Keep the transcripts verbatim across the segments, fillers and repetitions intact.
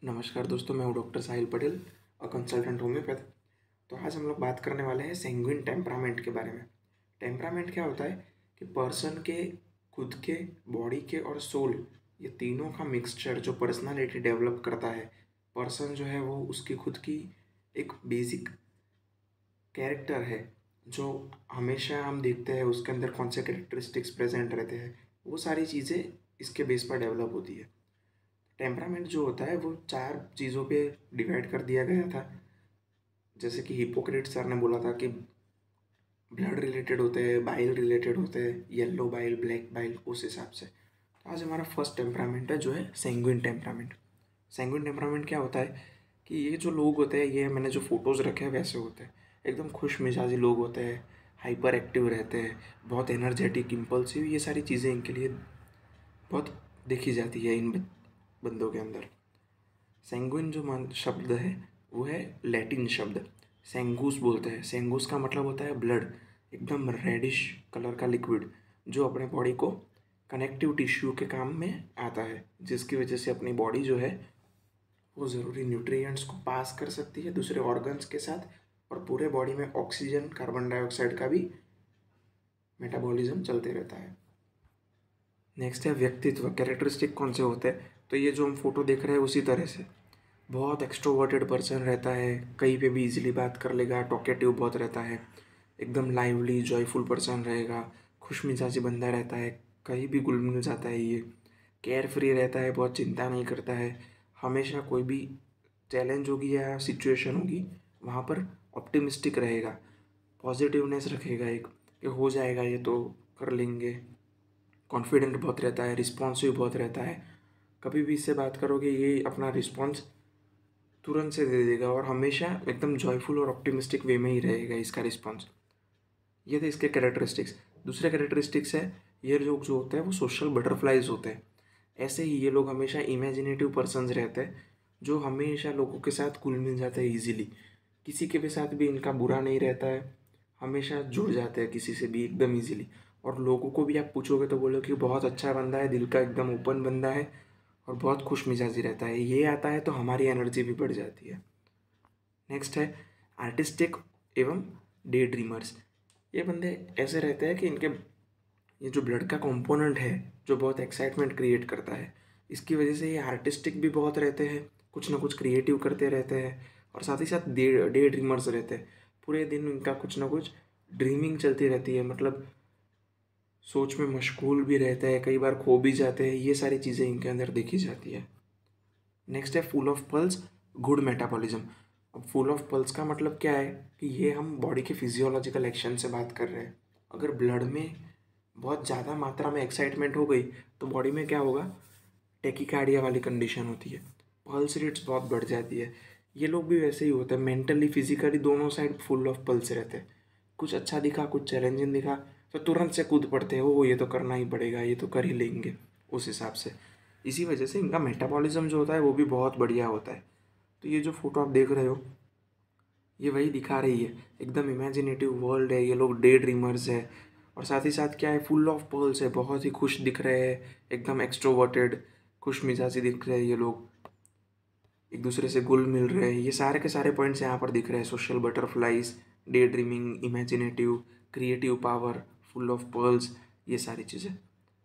नमस्कार दोस्तों, मैं हूँ डॉक्टर साहिल पटेल और कंसल्टेंट होम्योपैथ। तो आज हम लोग बात करने वाले हैं सैंग्विन टेम्परामेंट के बारे में। टेम्परामेंट क्या होता है कि पर्सन के खुद के, बॉडी के और सोल, ये तीनों का मिक्सचर जो पर्सनालिटी डेवलप करता है। पर्सन जो है वो उसकी खुद की एक बेसिक कैरेक्टर है जो हमेशा हम देखते हैं उसके अंदर कौन से कैरेक्टरिस्टिक्स प्रेजेंट रहते हैं, वो सारी चीज़ें इसके बेस पर डेवलप होती है। टेम्परामेंट जो होता है वो चार चीज़ों पे डिवाइड कर दिया गया था। जैसे कि हिपोक्रेट सर ने बोला था कि ब्लड रिलेटेड होते हैं, बाइल रिलेटेड होते हैं, येलो बाइल, ब्लैक बाइल, उस हिसाब से। तो आज हमारा फर्स्ट टेम्परामेंट है जो है सैंग्विन टेम्परामेंट। सैंग्विन टेम्परामेंट क्या होता है कि ये जो लोग होते हैं, ये मैंने जो फोटोज़ रखे हैं वैसे होते हैं। एकदम खुश मिजाजी लोग होते हैं, हाइपर एक्टिव रहते हैं, बहुत एनर्जेटिक, इम्पल्सिव, ये सारी चीज़ें इनके लिए बहुत देखी जाती है इन बंदों के अंदर। सैंग्विन जो मान शब्द है वो है लैटिन शब्द, सेंगूस बोलते हैं। सेंगूस का मतलब होता है ब्लड, एकदम रेडिश कलर का लिक्विड जो अपने बॉडी को कनेक्टिव टिश्यू के काम में आता है, जिसकी वजह से अपनी बॉडी जो है वो ज़रूरी न्यूट्रिएंट्स को पास कर सकती है दूसरे ऑर्गन्स के साथ, और पूरे बॉडी में ऑक्सीजन, कार्बन डाइऑक्साइड का भी मेटाबॉलिज्म चलते रहता है। नेक्स्ट है व्यक्तित्व, कैरेक्टरिस्टिक कौन से होते हैं। तो ये जो हम फोटो देख रहे हैं उसी तरह से बहुत एक्सट्रोवर्टेड पर्सन रहता है, कहीं पे भी इजीली बात कर लेगा, टॉकेटिव बहुत रहता है, एकदम लाइवली जॉयफुल पर्सन रहेगा, खुश मिजाजी बंदा रहता है, कहीं भी घुल मिल जाता है। ये केयर फ्री रहता है, बहुत चिंता नहीं करता है, हमेशा कोई भी चैलेंज होगी या सिचुएशन होगी वहाँ पर ऑप्टिमिस्टिक रहेगा, पॉजिटिवनेस रखेगा एक कि हो जाएगा, ये तो कर लेंगे। कॉन्फिडेंट बहुत रहता है, रिस्पॉन्सिव बहुत रहता है, कभी भी इससे बात करोगे ये अपना रिस्पॉन्स तुरंत से दे देगा और हमेशा एकदम जॉयफुल और ऑप्टिमिस्टिक वे में ही रहेगा इसका रिस्पॉन्स। ये थे इसके कैरेक्टरिस्टिक्स। दूसरे कैरेक्टरिस्टिक्स है, ये लोग जो होते हैं वो सोशल बटरफ्लाइज होते हैं। ऐसे ही ये लोग हमेशा इमेजिनेटिव पर्सन्स रहते हैं जो हमेशा लोगों के साथ घुल मिल जाते हैं ईजिली, किसी के भी साथ भी इनका बुरा नहीं रहता है, हमेशा जुड़ जाते हैं किसी से भी एकदम ईजिली। और लोगों को भी आप पूछोगे तो बोलो कि बहुत अच्छा बंदा है, दिल का एकदम ओपन बंदा है और बहुत खुश मिजाजी रहता है। ये आता है तो हमारी एनर्जी भी बढ़ जाती है। नेक्स्ट है आर्टिस्टिक एवं डे ड्रीमर्स। ये बंदे ऐसे रहते हैं कि इनके ये जो ब्लड का कंपोनेंट है जो बहुत एक्साइटमेंट क्रिएट करता है, इसकी वजह से ये आर्टिस्टिक भी बहुत रहते हैं, कुछ ना कुछ क्रिएटिव करते रहते हैं, और साथ ही साथ डे डे ड्रीमर्स रहते हैं। पूरे दिन इनका कुछ ना कुछ ड्रीमिंग चलती रहती है, मतलब सोच में मशगूल भी रहते हैं, कई बार खो भी जाते हैं। ये सारी चीज़ें इनके अंदर देखी जाती है। नेक्स्ट है full of pulse, good metabolism. अब फुल ऑफ पल्स का मतलब क्या है कि ये हम बॉडी के फिजियोलॉजिकल एक्शन से बात कर रहे हैं। अगर ब्लड में बहुत ज़्यादा मात्रा में एक्साइटमेंट हो गई तो बॉडी में क्या होगा, टेकिकार्डिया वाली कंडीशन होती है, पल्स रेट्स बहुत बढ़ जाती है। ये लोग भी वैसे ही होते हैं, मेंटली फिजिकली दोनों साइड फुल ऑफ पल्स रहते हैं। कुछ अच्छा दिखा, कुछ चैलेंजिंग दिखा तो तुरंत से कूद पड़ते हैं, वो ये तो करना ही पड़ेगा, ये तो कर ही लेंगे उस हिसाब से। इसी वजह से इनका मेटाबॉलिज्म जो होता है वो भी बहुत बढ़िया होता है। तो ये जो फोटो आप देख रहे हो ये वही दिखा रही है, एकदम इमेजिनेटिव वर्ल्ड है, ये लोग डे ड्रीमर्स है, और साथ ही साथ क्या है, फुल ऑफ पर्ल्स है, बहुत ही खुश दिख रहे हैं, एकदम एक्सट्रोवर्टेड, खुश मिजाजी दिख रहे हैं ये लोग, एक दूसरे से घुल मिल रहे हैं। ये सारे के सारे पॉइंट्स यहाँ पर दिख रहे हैं, social butterflies, day dreaming, imaginative, creative power, full of pearls, ये सारी चीज़ें।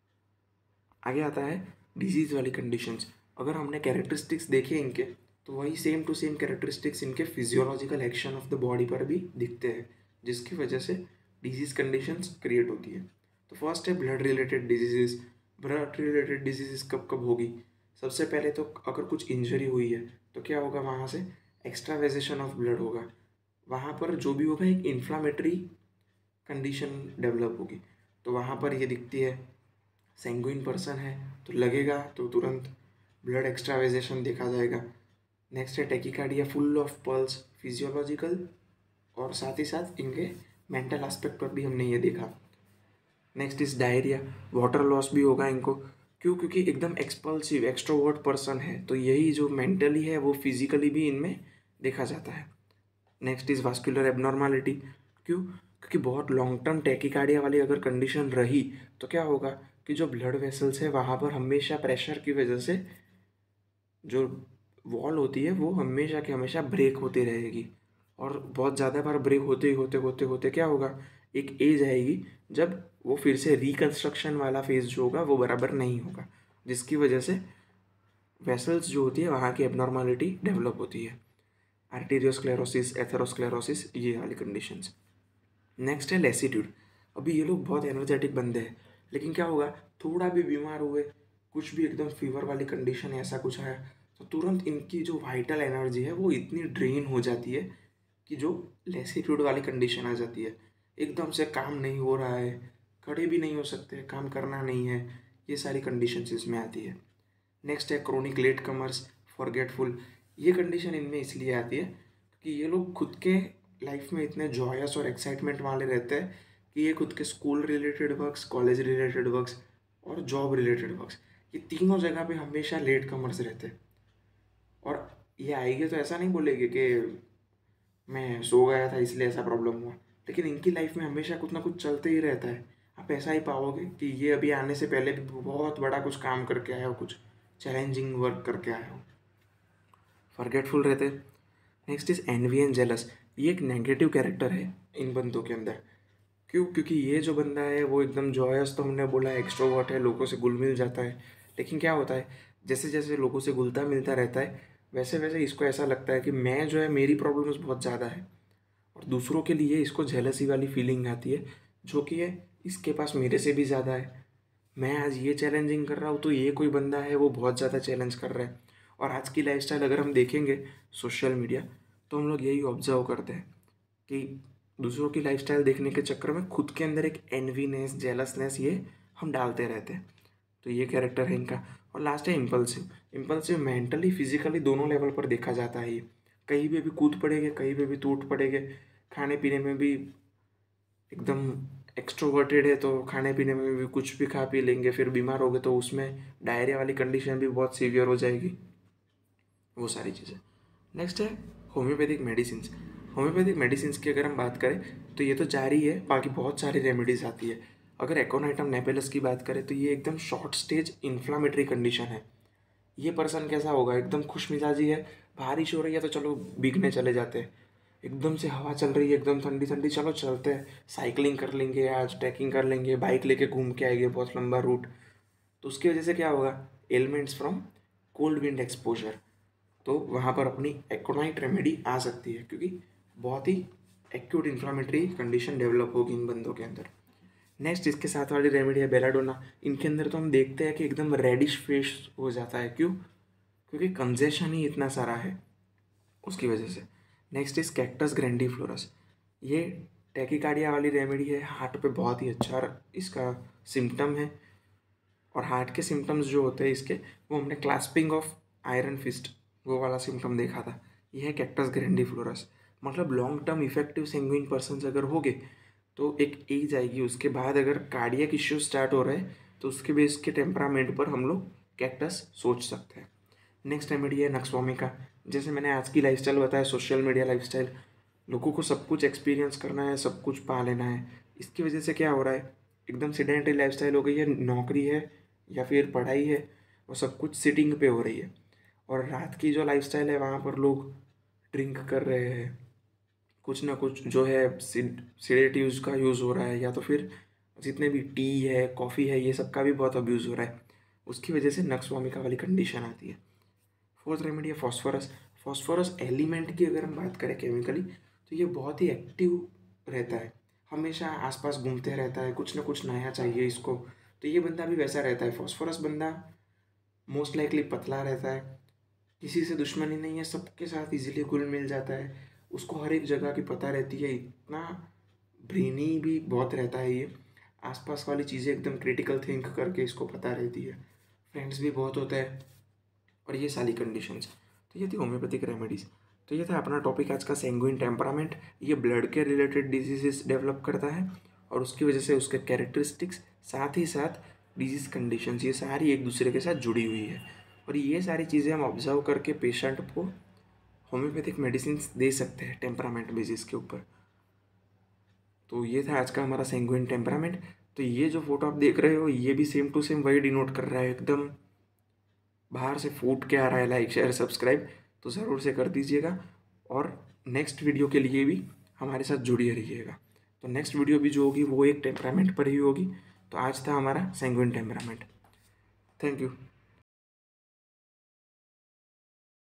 आगे आता है डिजीज़ वाली कंडीशंस। अगर हमने कैरेक्टरिस्टिक्स देखे इनके तो वही सेम टू सेम कैरेक्टरिस्टिक्स इनके physiological action of the body पर भी दिखते हैं, जिसकी वजह से डिजीज़ कंडीशंस क्रिएट होती है। तो फर्स्ट है blood related disease. Blood related disease कब कब होगी? सबसे पहले तो अगर कुछ इंजरी हुई है तो क्या होगा, वहाँ से एक्स्ट्रावेजेशन ऑफ ब्लड होगा, वहाँ पर जो भी होगा एक इन्फ्लामेटरी कंडीशन डेवलप होगी। तो वहाँ पर ये दिखती है, सैंग्विन पर्सन है तो लगेगा तो तुरंत ब्लड एक्स्ट्रावेजेशन देखा जाएगा। नेक्स्ट है tachycardia, full of pulse, physiological और साथ ही साथ इनके मेंटल एस्पेक्ट पर भी हमने ये देखा। Next is diarrhoea, water loss भी होगा इनको। क्यों? क्योंकि एकदम एक्सपल्सिव एक्सट्रोवर्ट पर्सन है, तो यही जो मेंटली है वो फिजिकली भी इनमें देखा जाता है। Next is vascular abnormality. क्यों? क्योंकि बहुत लॉन्ग टर्म टेकिकार्डिया वाली अगर कंडीशन रही तो क्या होगा कि जो ब्लड वेसल्स है वहाँ पर हमेशा प्रेशर की वजह से जो वॉल होती है वो हमेशा के हमेशा ब्रेक होती रहेगी, और बहुत ज़्यादा बार ब्रेक होते ही होते होते होते क्या होगा, एक एज आएगी जब वो फिर से रिकन्स्ट्रक्शन वाला फेज जो होगा वो बराबर नहीं होगा, जिसकी वजह से वेसल्स जो होती है वहाँ की एबनॉर्मलिटी डेवलप होती है, आर्टीरियोस्क्लेरोसिस, एथेरोस्क्लेरोसिस, ये वाली कंडीशंस। नेक्स्ट है लेसीट्यूड। अभी ये लोग बहुत एनर्जेटिक बंदे हैं, लेकिन क्या होगा, थोड़ा भी बीमार हुए, कुछ भी एकदम फीवर वाली कंडीशन है, ऐसा कुछ है, तो तुरंत इनकी जो वाइटल एनर्जी है वो इतनी ड्रेन हो जाती है कि जो लेसीट्यूड वाली कंडीशन आ जाती है, एकदम से काम नहीं हो रहा है, खड़े भी नहीं हो सकते, काम करना नहीं है, ये सारी कंडीशंस इसमें आती है। नेक्स्ट है क्रोनिक लेट कमर्स, फॉरगेटफुल। ये कंडीशन इनमें इसलिए आती है कि ये लोग खुद के लाइफ में इतने जॉयस और एक्साइटमेंट वाले रहते हैं कि ये खुद के school related works, college related works और जॉब रिलेटेड वर्क्स, ये तीनों जगह पे हमेशा लेट कमर्स रहते हैं। और ये आएंगे तो ऐसा नहीं बोलेंगे कि मैं सो गया था इसलिए ऐसा प्रॉब्लम हुआ, लेकिन इनकी लाइफ में हमेशा कुछ ना कुछ चलते ही रहता है। आप ऐसा ही पाओगे कि ये अभी आने से पहले भी बहुत बड़ा कुछ काम करके आए हो, कुछ चैलेंजिंग वर्क करके आए हो। फॉरगेटफुल रहते। Next is envy and jealous. ये एक नेगेटिव कैरेक्टर है इन बंदों के अंदर। क्यों? क्योंकि ये जो बंदा है वो एकदम जॉयस, तो हमने बोला एक्सट्रोवर्ट है, लोगों से घुल मिल जाता है, लेकिन क्या होता है, जैसे जैसे लोगों से घुलता मिलता रहता है वैसे वैसे इसको ऐसा लगता है कि मैं जो है, मेरी प्रॉब्लम्स बहुत ज़्यादा है, और दूसरों के लिए इसको जेलसी वाली फीलिंग आती है, जो कि है इसके पास मेरे से भी ज़्यादा है, मैं आज ये चैलेंजिंग कर रहा हूँ तो ये कोई बंदा है वो बहुत ज़्यादा चैलेंज कर रहा है। और आज की लाइफस्टाइल अगर हम देखेंगे सोशल मीडिया, तो हम लोग यही ऑब्जर्व करते हैं कि दूसरों की लाइफस्टाइल देखने के चक्कर में खुद के अंदर एक एनवीनेस, जेलसनेस ये हम डालते रहते हैं। तो ये कैरेक्टर है इनका। और लास्ट है इम्पल्सिव। इम्पल्सिव मेंटली फिजिकली दोनों लेवल पर देखा जाता है। ये कहीं पे भी कूद पड़ेंगे, कहीं पे भी टूट पड़ेंगे, खाने पीने में भी एकदम एक्सट्रोवर्टेड है तो खाने पीने में भी कुछ भी खा पी लेंगे, फिर बीमार हो गए तो उसमें डायरिया वाली कंडीशन भी बहुत सीवियर हो जाएगी, वो सारी चीज़ें। नेक्स्ट है होम्योपैथिक मेडिसिन। होम्योपैथिक मेडिसिन की अगर हम बात करें तो ये तो जारी है, बाकी बहुत सारी रेमेडीज आती है। अगर एकोनाइटम नेपेलस की बात करें तो ये एकदम शॉर्ट स्टेज इन्फ्लामेटरी कंडीशन है। ये पर्सन कैसा होगा, एकदम खुश मिजाजी है, बारिश हो रही है तो चलो भीगने चले जाते हैं, एकदम से हवा चल रही है एकदम ठंडी ठंडी, चलो चलते हैं, साइकिलिंग कर लेंगे, आज ट्रैकिंग कर लेंगे, बाइक लेके घूम के आएंगे बहुत लंबा रूट। तो उसकी वजह से क्या होगा, elements from cold wind exposure, तो वहाँ पर अपनी एकोनाइट रेमेडी आ सकती है, क्योंकि बहुत ही एक्यूट इन्फ्लामेटरी कंडीशन डेवलप होगी इन बंदों के अंदर। नेक्स्ट इसके साथ वाली रेमेडी है बेलाडोना। इनके अंदर तो हम देखते हैं कि एकदम रेडिश फेस हो जाता है। क्यों? क्योंकि कंजेशन ही इतना सारा है उसकी वजह से। Next is cactus grandiflorus. ये टैकीकार्डिया वाली रेमेडी है, हार्ट पे बहुत ही अच्छा इसका सिम्टम है। और हार्ट के सिम्टम्स जो होते हैं इसके, वो हमने क्लास्पिंग ऑफ आयरन फिस्ट वो वाला सिम्टम देखा था। यह है कैक्टस ग्रैंडीफ्लोरस। मतलब long term effective sanguine person अगर हो गए तो एक एज आएगी, उसके बाद अगर कार्डियक इश्यूज स्टार्ट हो रहे हैं तो उसके बेस के टेम्परामेंट पर हम लोग कैक्टस सोच सकते हैं। नेक्स्ट रेमेडी है नक्सवामिका। जैसे मैंने आज की लाइफस्टाइल बताया, सोशल मीडिया लाइफस्टाइल, लोगों को सब कुछ एक्सपीरियंस करना है, सब कुछ पा लेना है, इसकी वजह से क्या हो रहा है, एकदम सेडेंटरी लाइफस्टाइल हो गई है, नौकरी है या फिर पढ़ाई है, वो सब कुछ सिटिंग पे हो रही है। और रात की जो लाइफस्टाइल है वहाँ पर लोग ड्रिंक कर रहे हैं, कुछ ना कुछ जो है सिडेटिव्स का यूज़ हो रहा है, या तो फिर जितने भी टी है, कॉफ़ी है, ये सब का भी बहुत अब्यूज़ हो रहा है। उसकी वजह से नक्सवामिका वाली कंडीशन आती है। फोर्थ रेमेडी है फॉस्फोरस। फॉस्फोरस एलिमेंट की अगर हम बात करें केमिकली, तो ये बहुत ही एक्टिव रहता है, हमेशा आसपास घूमते रहता है, कुछ ना कुछ नया चाहिए इसको। तो ये बंदा भी वैसा रहता है। फॉस्फोरस बंदा मोस्ट लाइकली पतला रहता है, किसी से दुश्मनी नहीं है, सबके साथ इजीली घुल मिल जाता है, उसको हर एक जगह की पता रहती है, इतना ब्रेनी भी बहुत रहता है ये, आसपास वाली चीज़ें एकदम क्रिटिकल थिंक करके इसको पता रहती है, फ्रेंड्स भी बहुत होता है, और ये सारी कंडीशंस। तो ये थी होम्योपैथिक रेमेडीज़। तो ये था अपना टॉपिक आज का, सेंगुइन टेम्परामेंट। ये ब्लड के रिलेटेड डिजीजेस डेवलप करता है, और उसकी वजह से उसके कैरेक्टरिस्टिक्स, साथ ही साथ डिजीज कंडीशंस, ये सारी एक दूसरे के साथ जुड़ी हुई है। और ये सारी चीज़ें हम ऑब्जर्व करके पेशेंट को होम्योपैथिक मेडिसिन दे सकते हैं टेम्परामेंट बेसिस के ऊपर। तो ये था आज का हमारा सेंगुइन टेम्परामेंट। तो ये जो फोटो आप देख रहे हो, ये भी सेम टू सेम वही डिनोट कर रहा है, एकदम बाहर से फूट के आ रहा है, लाइक शेयर सब्सक्राइब। तो ज़रूर से कर दीजिएगा और नेक्स्ट वीडियो के लिए भी हमारे साथ जुड़िए रहिएगा। तो नेक्स्ट वीडियो भी जो होगी वो एक टेम्परामेंट पर ही होगी। तो आज था हमारा सैंग्विन टेम्परामेंट। Thank you.